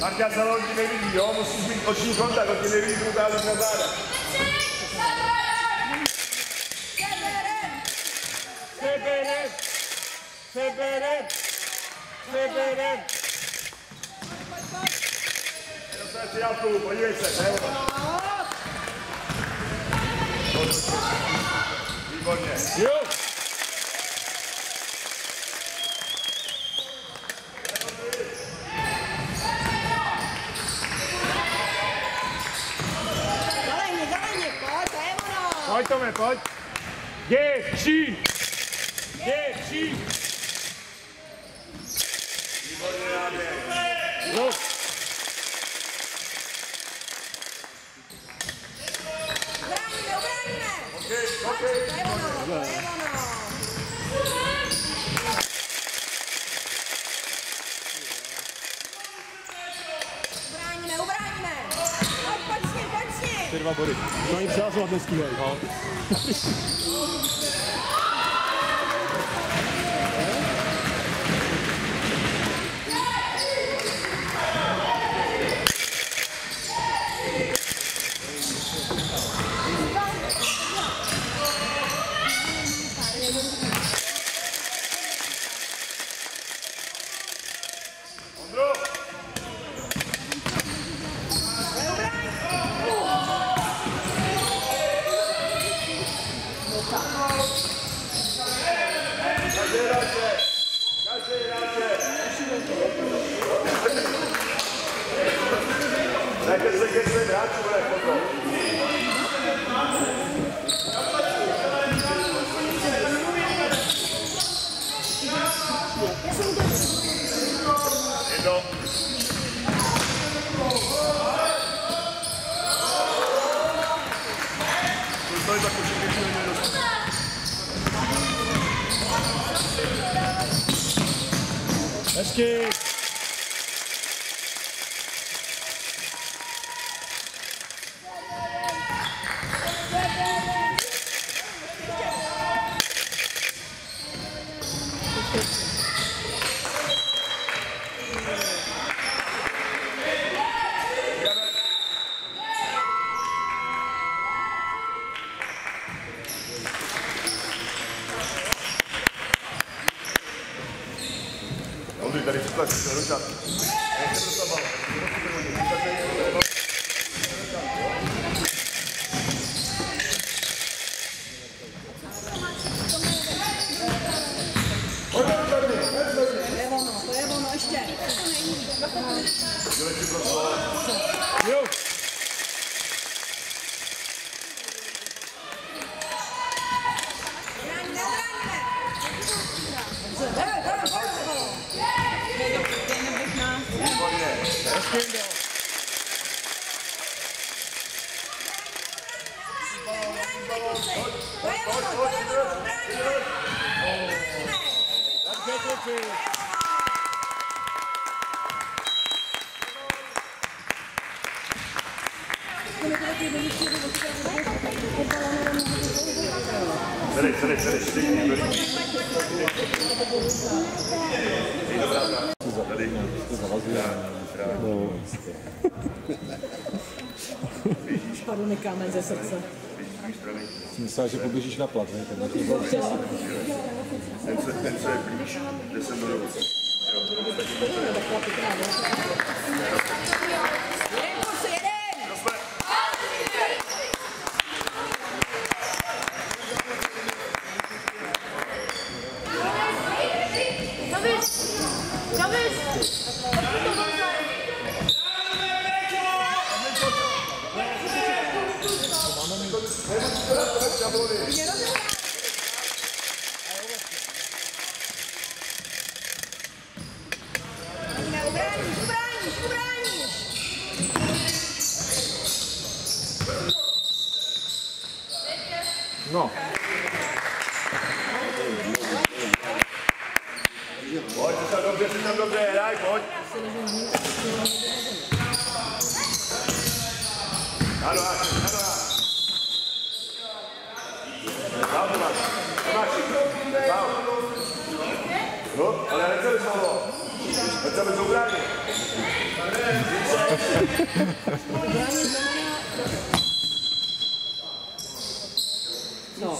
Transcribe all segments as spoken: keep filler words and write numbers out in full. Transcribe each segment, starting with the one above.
Marťa se lodi nevidí, jo? Musíš mít oční kontakt, on ti nevidí, ukázat na záda. Seberem! Seberem! Seberem! Dostane si Jalku, podívej se, to je ono. Výborně. Jo! Zeleně, zeleně, pojď, to je ono. Pojď, Tome, pojď. Děvčí! Děvčí! Výborně, Rádě. Jo! Ubráníme, ubráníme. Okej, Pojď, okej. to je ono, to je ono. Ubráníme, ubráníme. Pojď, pojď s ním, pojď s ním. Ty dva body. To ani přihlasovat nestíhají. No. Ondro. Každý hráče, každý hráče. Dajte se ke svým hráčům, ne, potom. Jedno. Dostali tak už všechny nejde dostat. Hezky! Ondřej, tady přitlačí, to je ruka. Nechte dostat bal. To je ono, to je ono, ještě. Dělej si prostor. Jo! Ubráníme, ubráníme. Jdeme, jdeme, jdeme. Výborně. Hezky, Indo. To je ono, to je ono, ubráníme. Ubráníme. Takže kluci. Sedej, sedej, sedej, sedej, dobrý. Hej, dobrá práce. Tady. Padl mi kámen ze srdce. Jsem myslel, že poběžíš na plat, ne? Ten se, ten se blíž, jde sem do ruce. Jeden kluci, jeden. Ubráníš, ubráníš, ubráníš. No. Pojď, jsi tam dobře, jsi tam dobře, hraj, pojď. Ano, ano, ano. Dál to máš, to máš, dál. No, ale Ale nechceli slovo. Nechceli to ubránit. Ubránit znamená... No.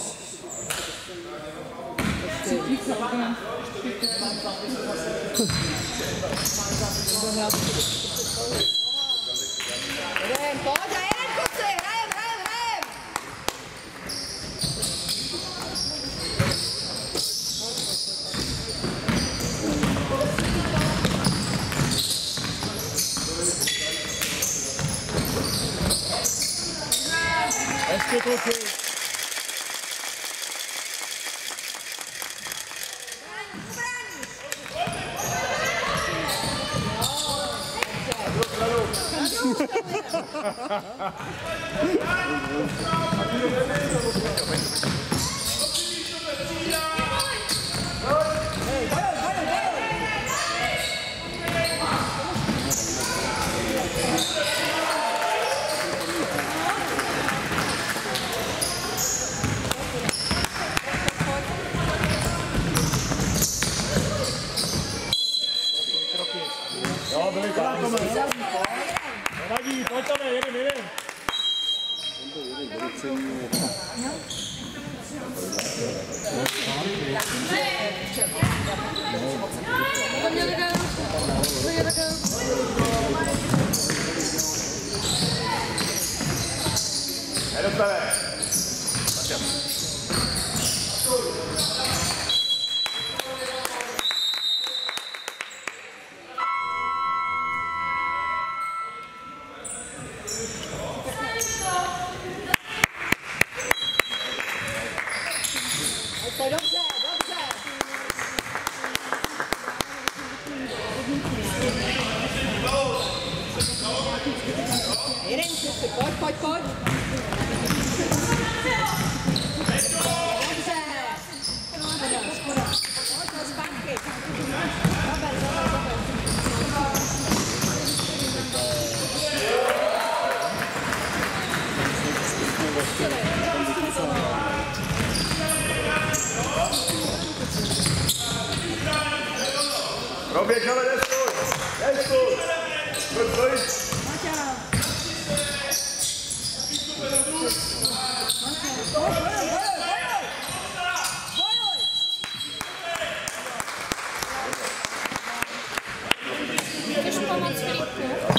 Jdem, pojď, jeden kluci, hrajem, hrajem, hrajem. Hezky, kluci. Jo, byli krátko, nevadí, pojď tam, jeden, jeden. Nedostane. To dobře, dobře. Jeden kluci, pojď, pojď, pojď. Dobře. Škoda, škoda. Pojď, pojď zpátky. Dober, dober, dober. Roběk, ale neskuj. Neskuj. Pojď, pojď. Můžeš pomoct Filipku?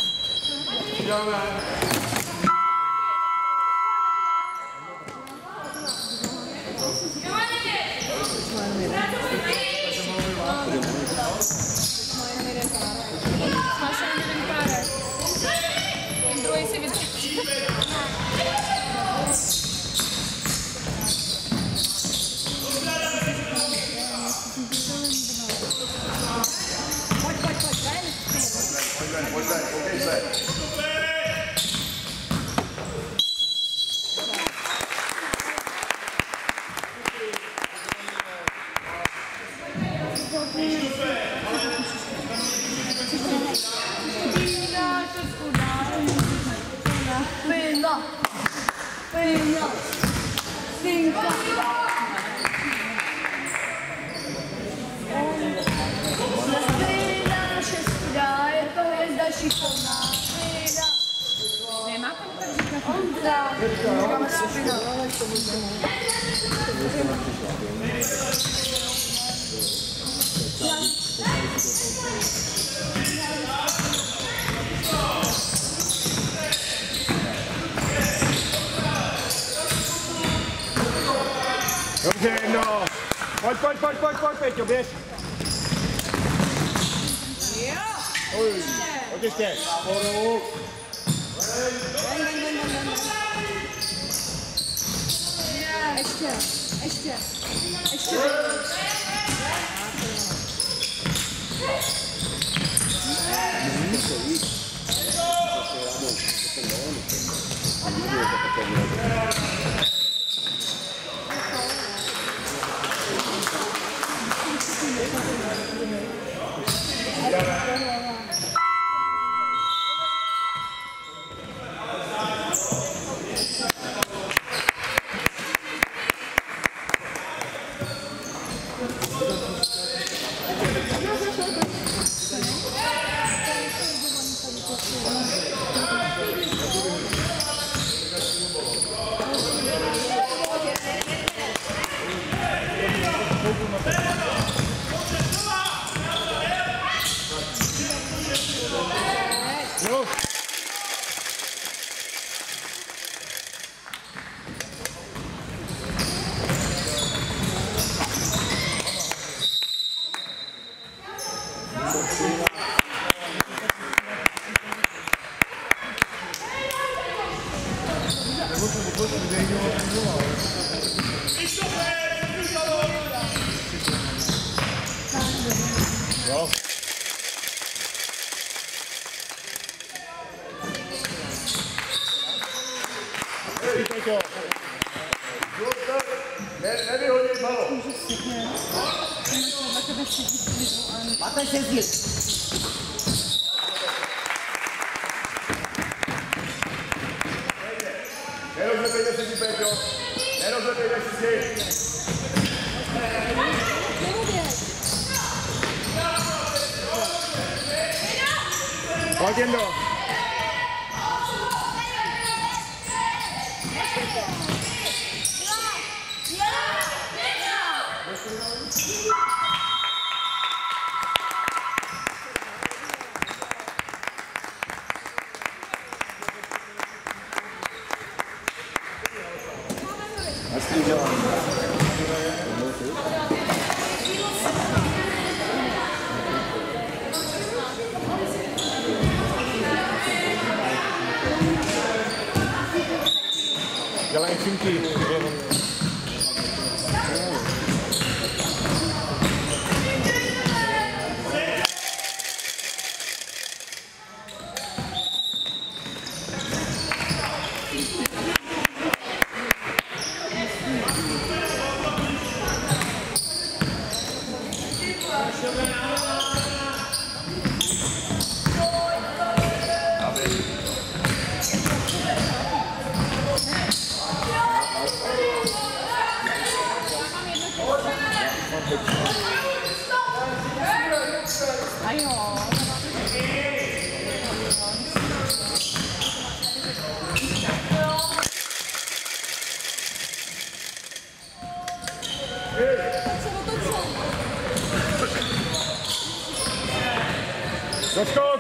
Máš jen jeden párek. Ten druhý si vytřebí. Pojď, pojď, pojď, ven. Pojď ven, pojď ven, koukej se. Pena, pena, cinco. Pena, šestka, je to hvězda šikovná. Pena. Nemá tam tak říkat. Ondra. Dobře, no. Pojď, pojď, pojď, pojď, pojď, Peťo, běž. Jo. Oj, pojď ještě. Poru. Ven, ven, ven, ven, ven. Ještě, ještě, ještě. Peťo. Nevyhodit balon. Máte šestí. Nerozlepejte si ti, Peťo. Nerozlepejte si si. Pojď jen do. Dělají finky. Doskok!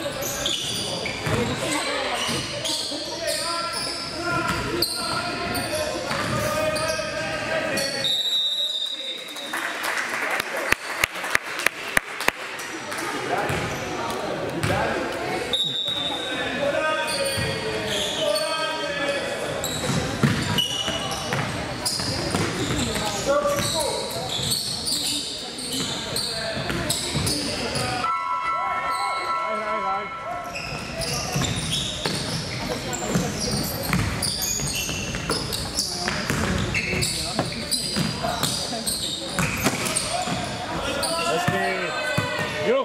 Jo!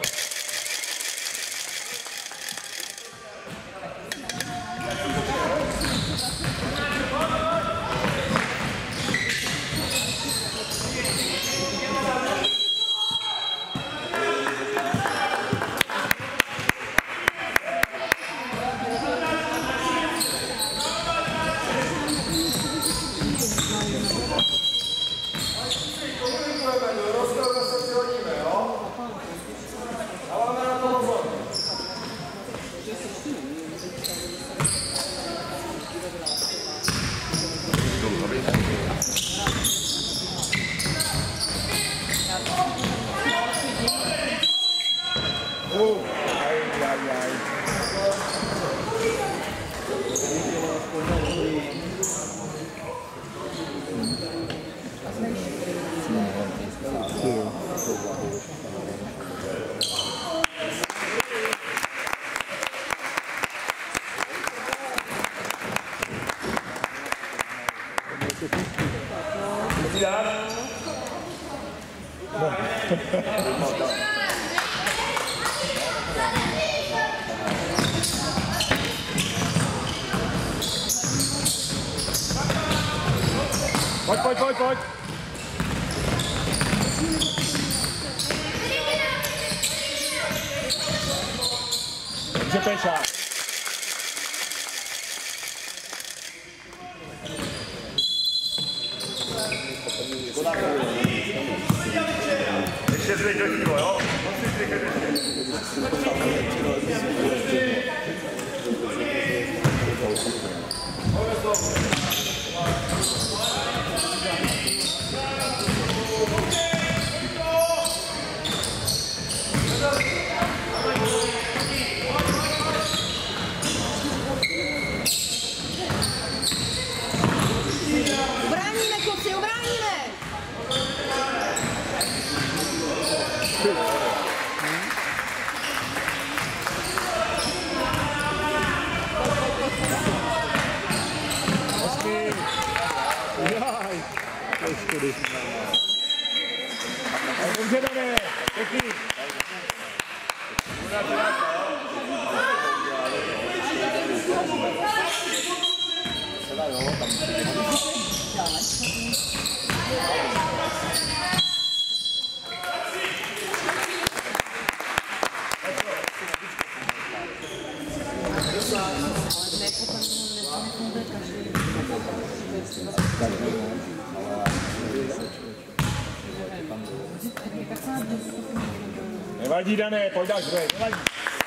Pojď, pojď, pojď, pojď. Dobře, Peša. Ještě zvěď do tího, jo? Musíš zvědět Ubráníme, kluci, ubráníme! schody. Dobře, Dané, pěkný. Nevadí, Dané, pojď dál, žvej, nevadí.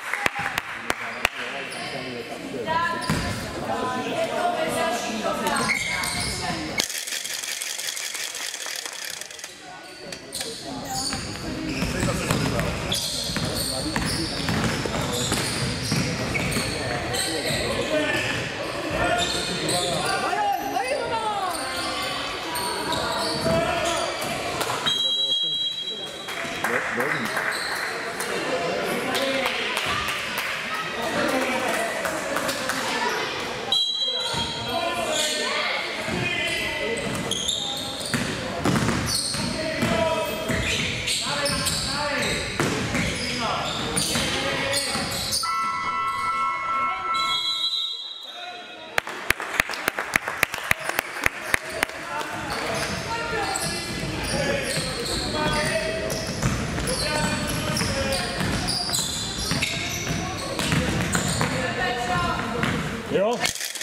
Jo.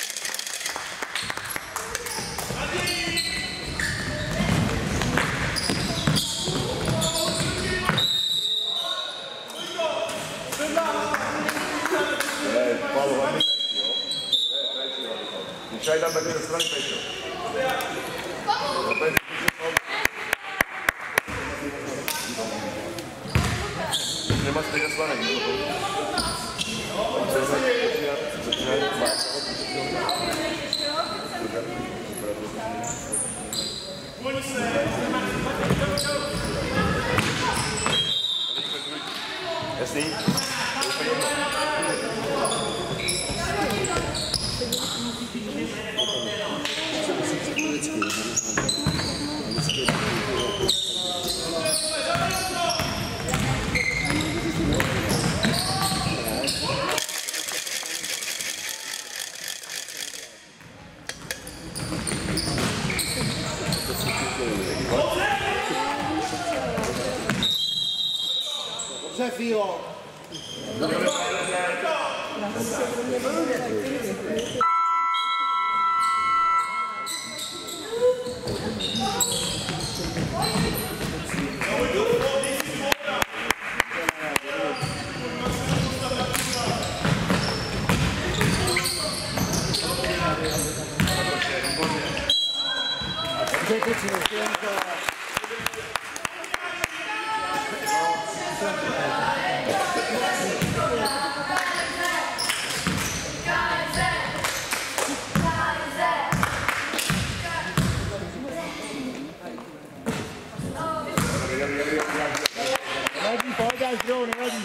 Můžeš dát taky ze strany Pečo. Nemá stejně slanek. Jasný? Dobře, Fílo. Nevadí, pojď až druhou, nevadí.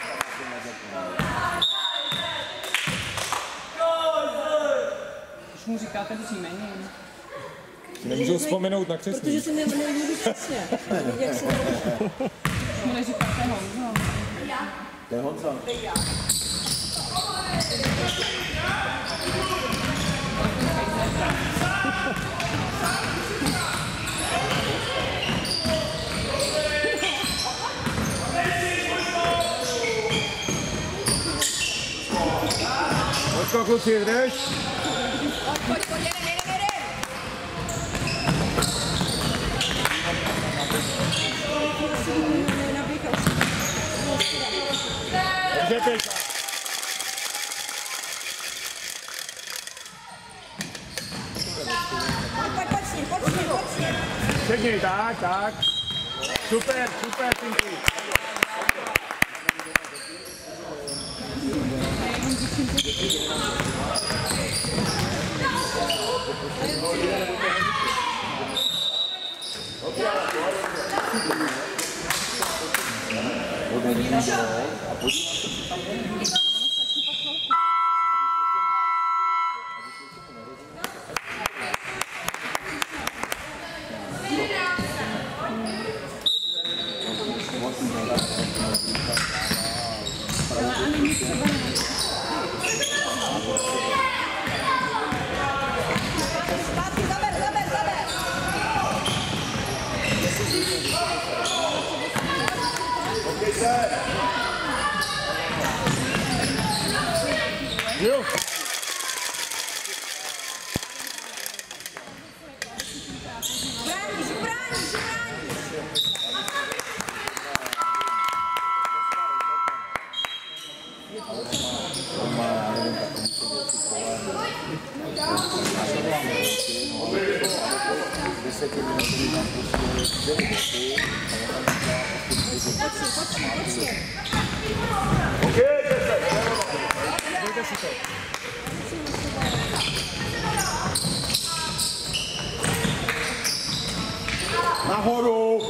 Když mu říkáte příjmení. Nemůžu vzpomenout na křesní. Protože si nebudu přesně. Jak se Když mu neříkáte Honzo. To je Honza. Pojďko, kluci, jdeš? Pojď, pojď, jedem, jedem, jedem. Dobře, Pejka. Pojď, pojď, pojď s ním, pojď s ním, pojď s ním. Předni, tak, tak. Super, super, Tinky. Zpátky, zaber, zaber, zaber. Jo. Bráníš, bráníš, bráníš. Dejte si to. Nahoru!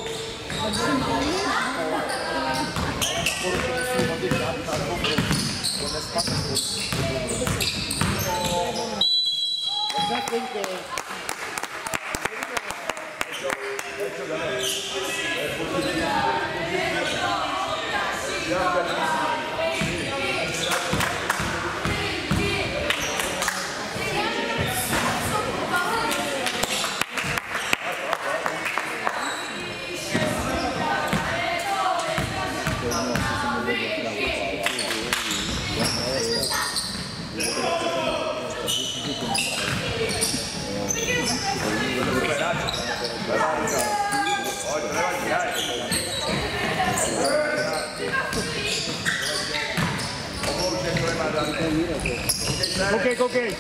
Koukej, koukej.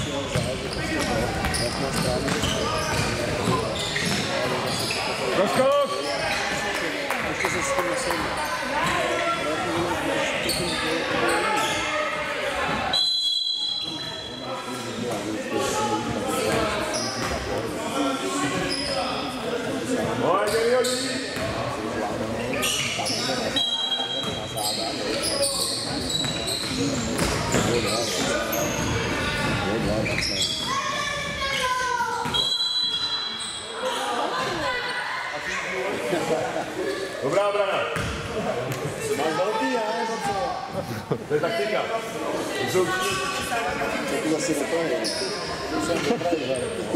Rozkok. Dobrá obrana. Máš velký, já nebo co? To je taktika. Jsou To asi neprohne. To jsem dopravil.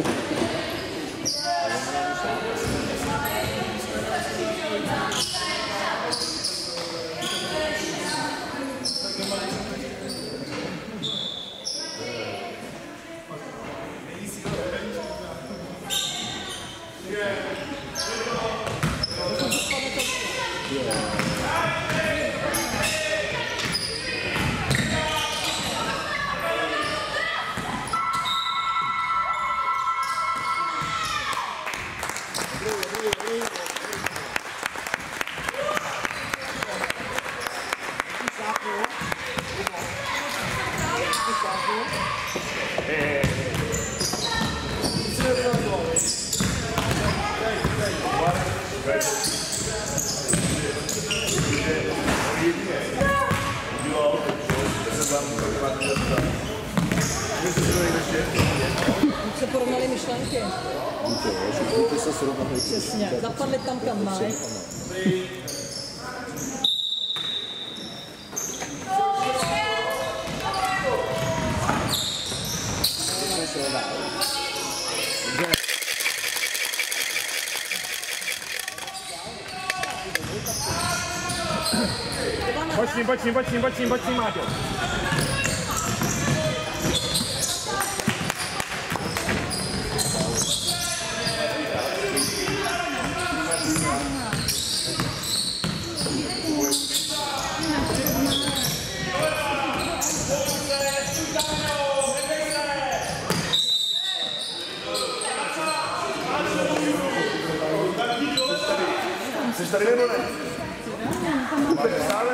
Se porovnaly myšlenky. Víte, se srovnali. Přesně, zapadly tam, kam mají. Pojď s ním, pojď s ním, pojď s ním, pojď s ním, pojď s ním, Máťo. Jsi tady nebo ne? Máte stále?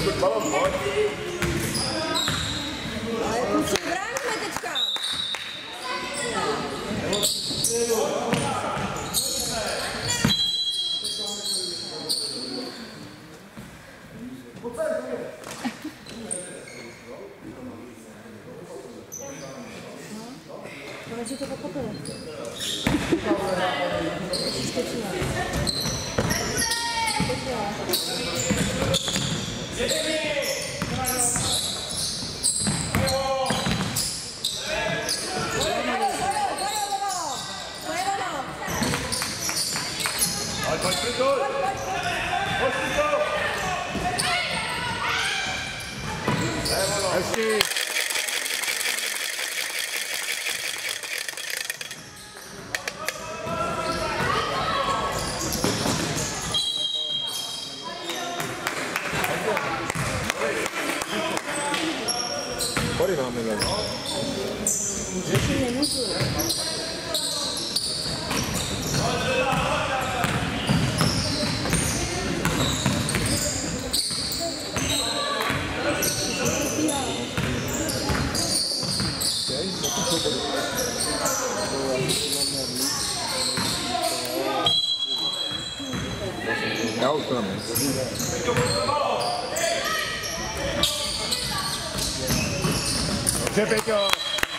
balon, pojď. Ale kluci, bráníme teďka. Konečně to pochopili. Pojď, Frito! Pojď, Frito! Hezky. Body máme tady. Nemůžu. Já už to nemám. Dobře, Peťo.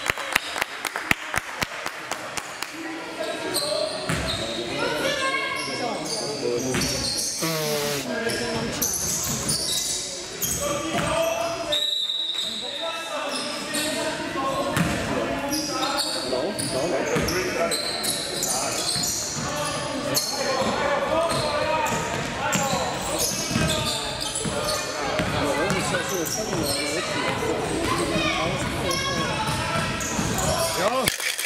Jo.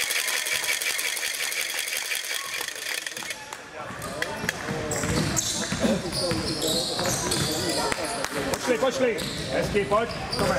Počli, počli. Hezky, pojď. Tome.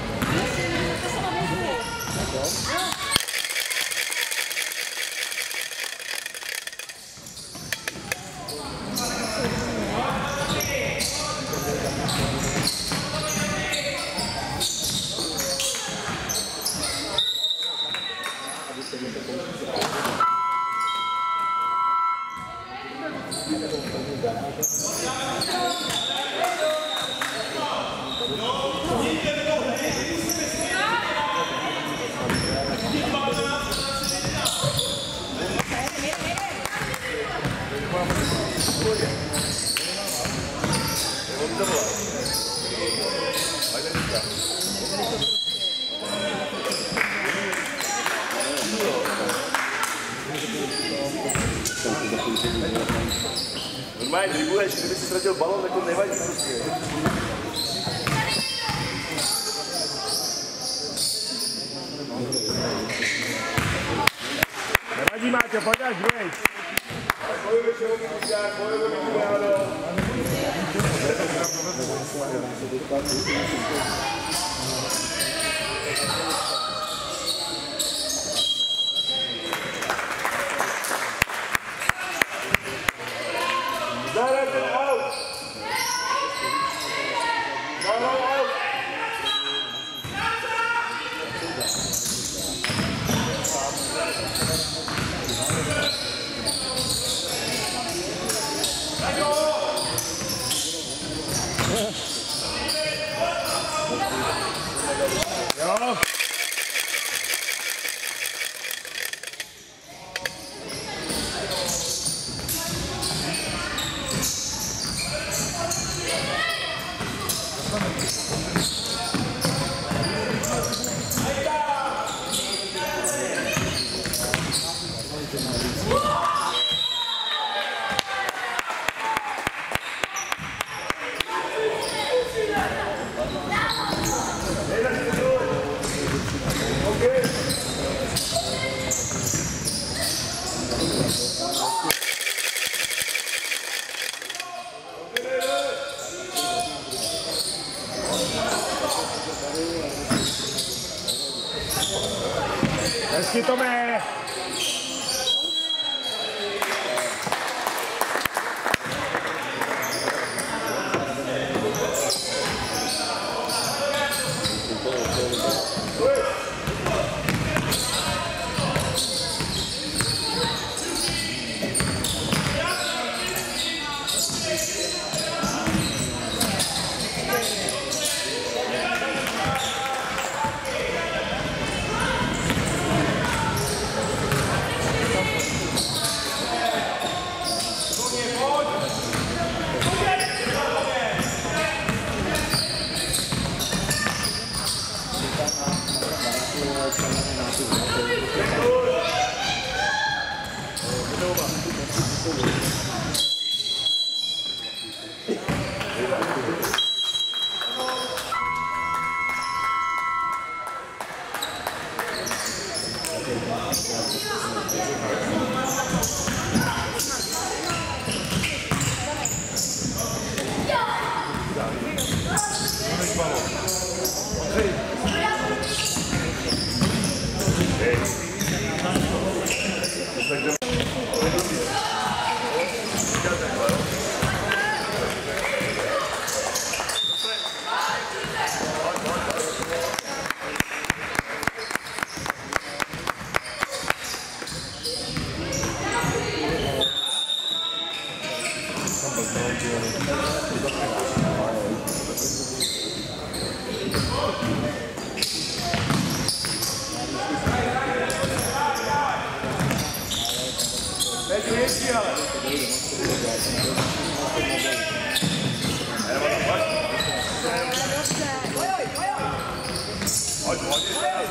Normálně dribuješ, kdyby si ztratil balon, tak to nevadí prostě. Nevadí, Máťo, pojď až druhej. Bojujeme všeho, Mikulčák, bojujeme Mikulčák. Zahrajte out! Zahraj out! Jo. Hezky, Tome. Teď větší, ale. Nebo tam, pojď. Pojď, pojď.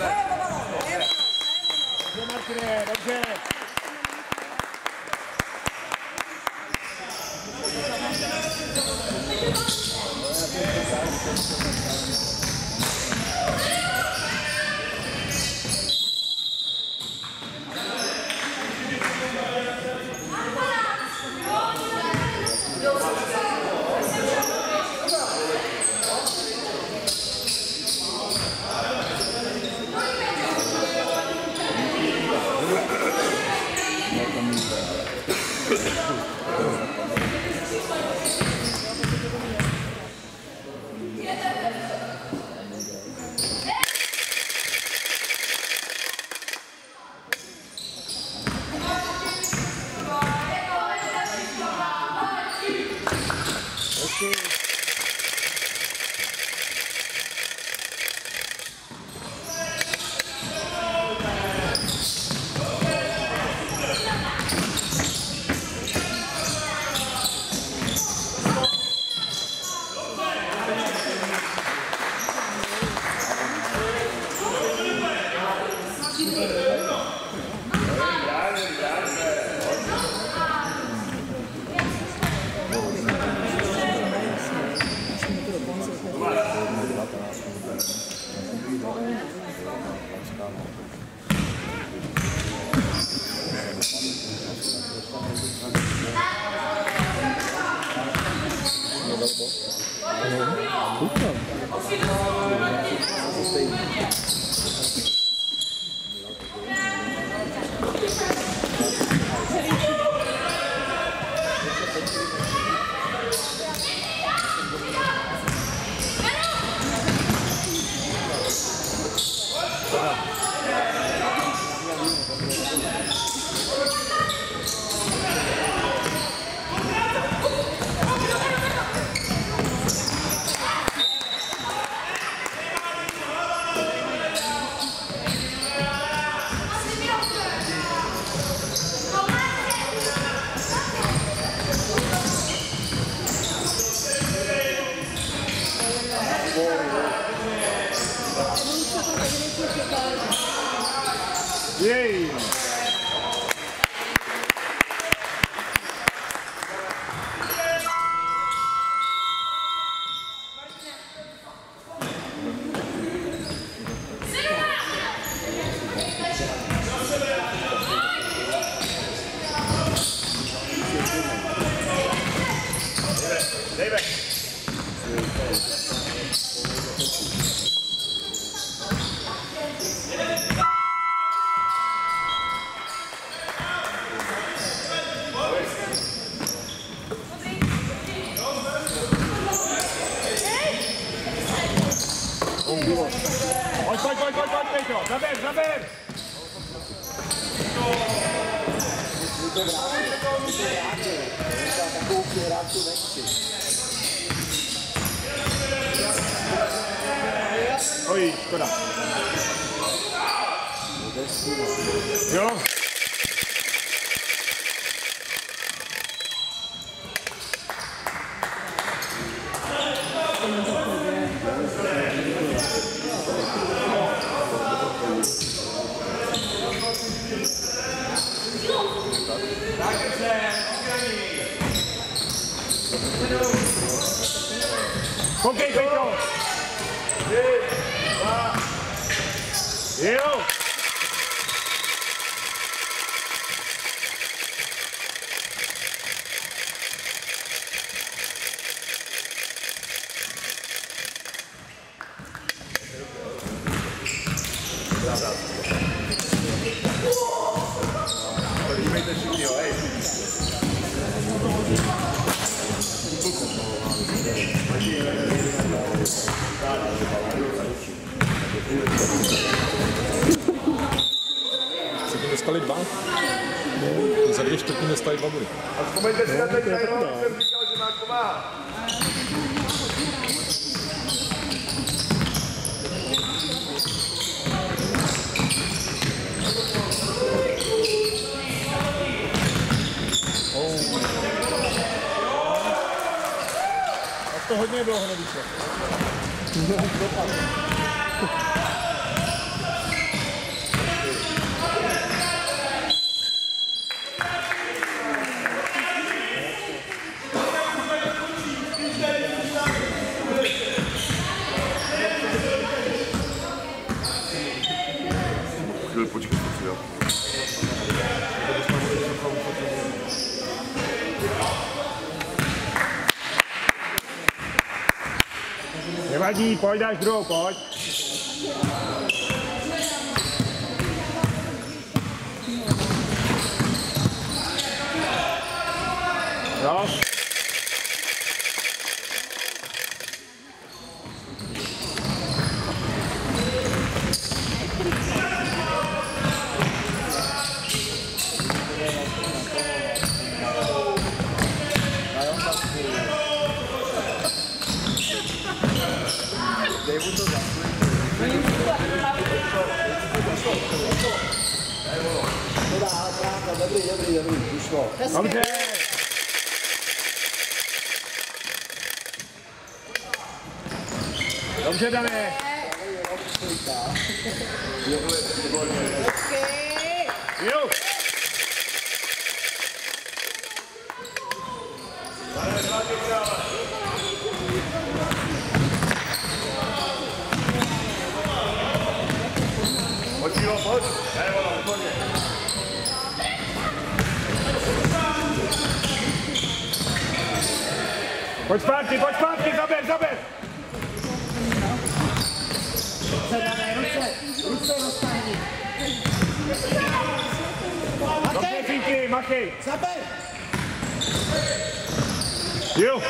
Dobře, Martine, dobře. Jej! David. Pojď, pojď, pojď, pojď, pojď, Peťo, zaber, zaber! Takovou přihrávku nechci. Oj, škoda. Jo? Koukej, Peťo! Jo! Podívejte všichni, jo, hej. Třetí dostali dva? No, za dvě čtvrtiny dostali dva body. A vzpomeňte si na ten tajrol, jsem říkal, že má Kovář To hodně bylo hnedíče. Chvíli počkej, co si dal. Nevadí, pojď, dáš druhou, pojď. Jo. Dobrý, dobrý, dobrý, vyšlo. Dobře. Dobře, Dané. Jo. Pojď, jo, pojď. Ne, ono, výborně. Pojď zpátky, pojď zpátky, zaber, zaber. Ruce, ruce roztáhni. Dobře, Fíky, machej. Zaber. Jo.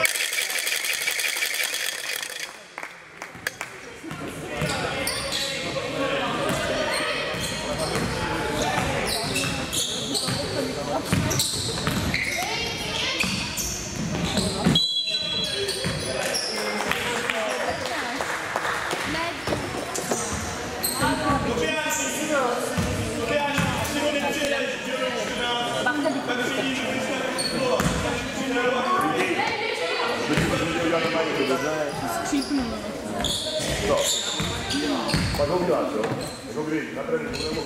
Pak ho uděláš, jo? Jako kdy, na tréninku nebo...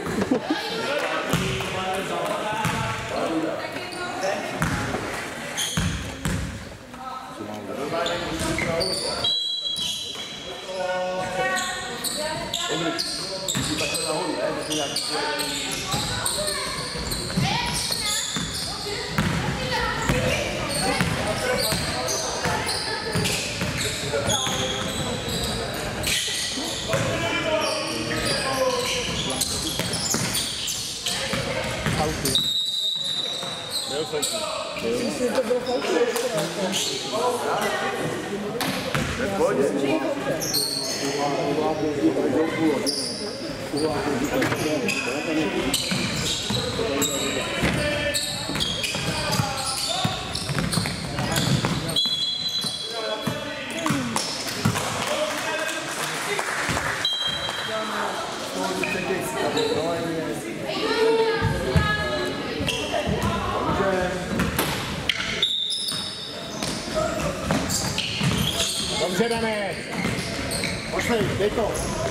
Dobře, Dané. Pošlej, dej to.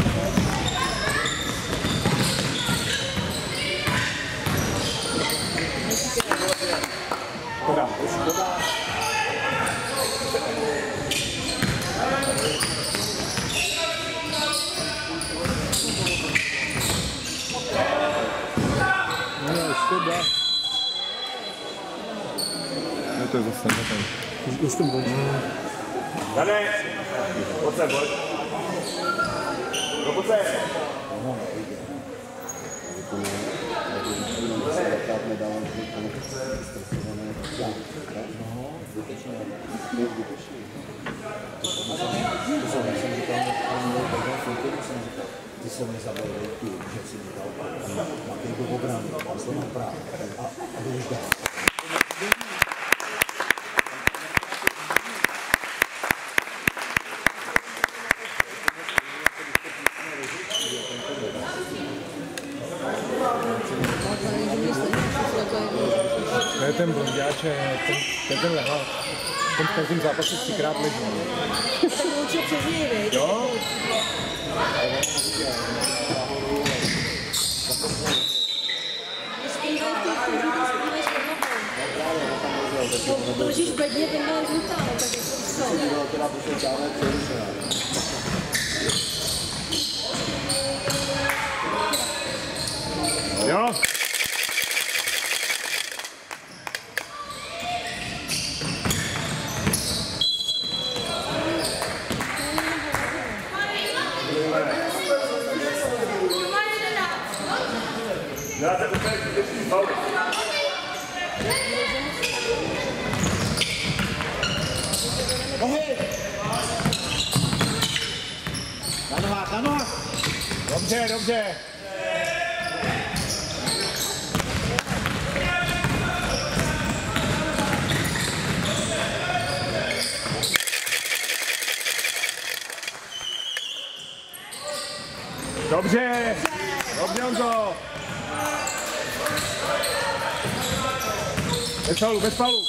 Škoda. Škoda. No, škoda. No to je zase netem. Už to bude. Dané, pojď sem, pojď. No pojď sem. Ty se mi zabil ty, že si mi dal na kejdu obranu, tam se napravil a jdeš dál. Dobře, ten, ten, ten lehal. Ten v každém zápase třikrát leží. Tak určitě přes něj, viď? Jo? No, držíš bedně, ten má žlutá, tak je to co? Jo? Dáte úplně zbytečný faul. Nohy! Na nohách, na nohách! Dobře, dobře. Dobře. Dobře, Honzo. Bez faulu, bez faulu.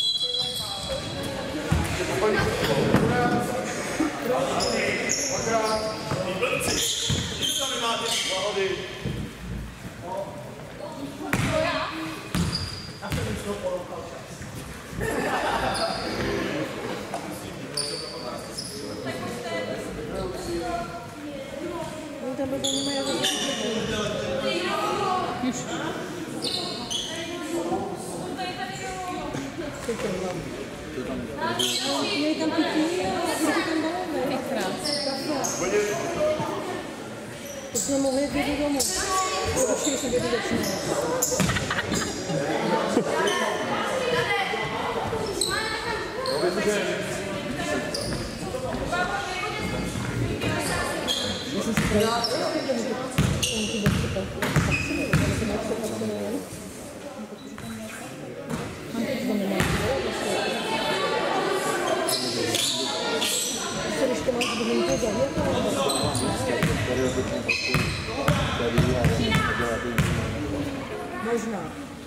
Měli tam pití a proti tam balóny. To jsme mohli jít domů. Určitě se bědu začíná. Možná.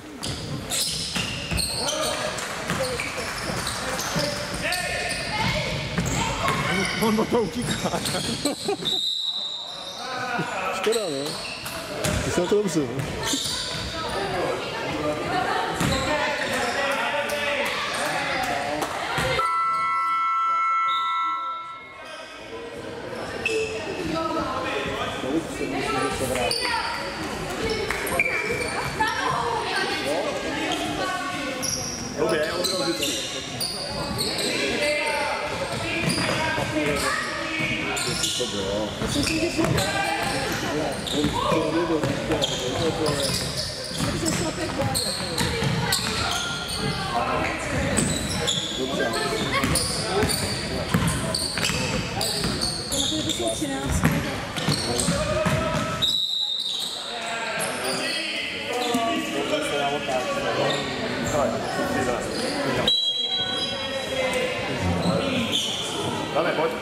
On do toho utíká. Škoda, no. Ty jsi na to dobře, no. Dobře, odrovit. Myslím si, že jsme... Takže slapě kvádra. To jsou třináct. Dáme, pojď.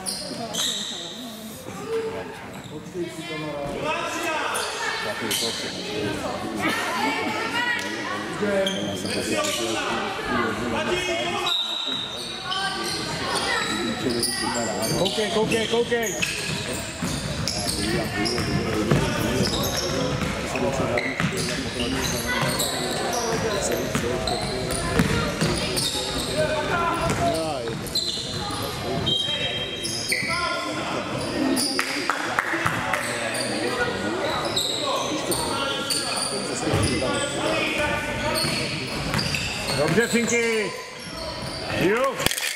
Koukej, koukej, koukej. Dobře, Finky. Jo.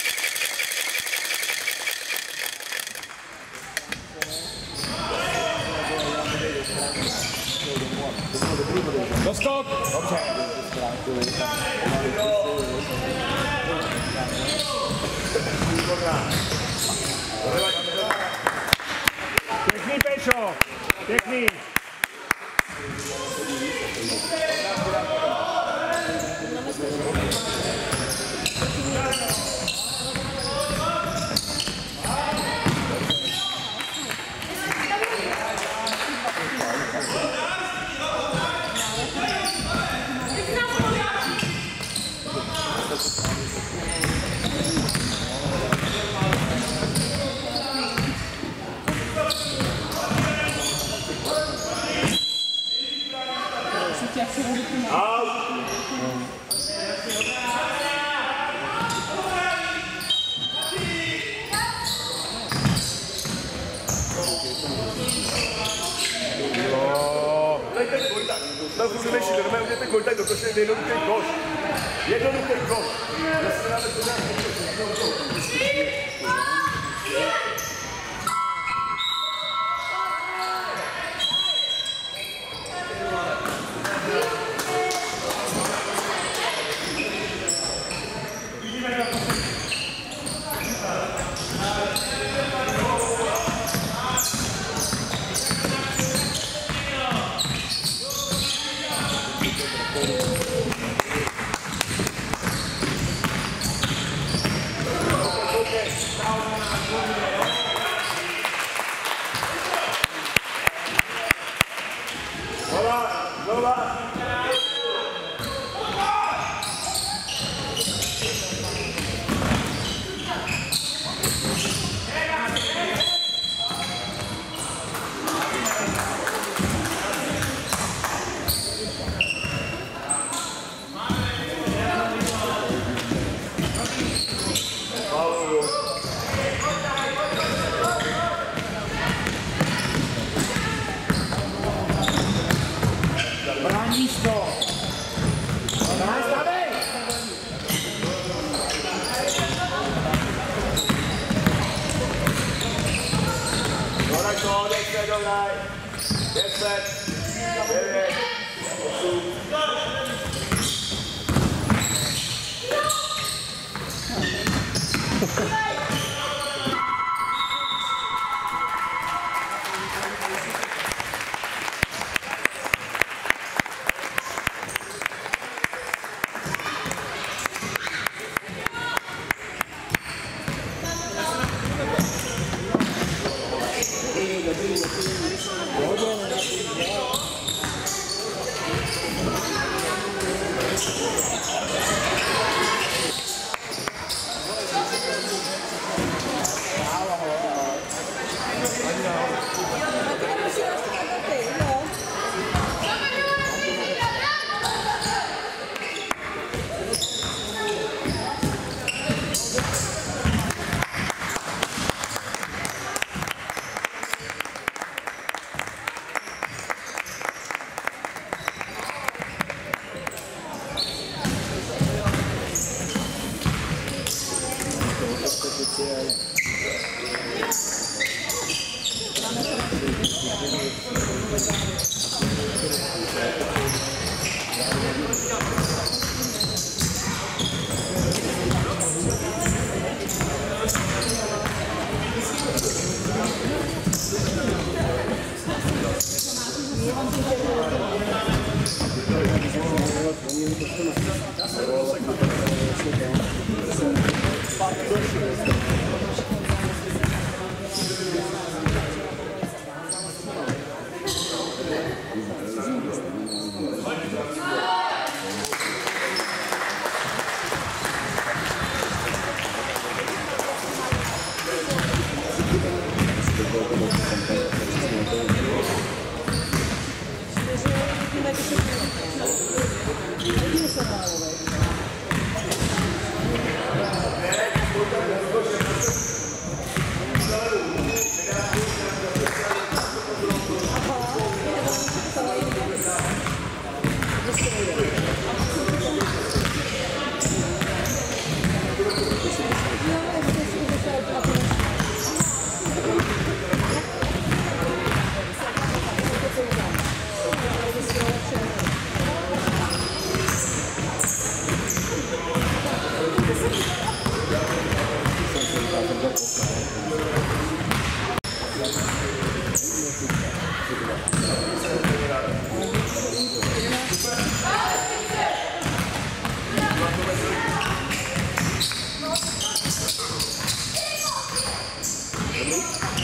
Dostok. Dobře. Pěkný, Péčo. Pěkný. sekundu nešli, normálně udělejte kontakt do koše, jednoduchý koš. Jednoduchý koš. Zase dáme to nějak. Thank you.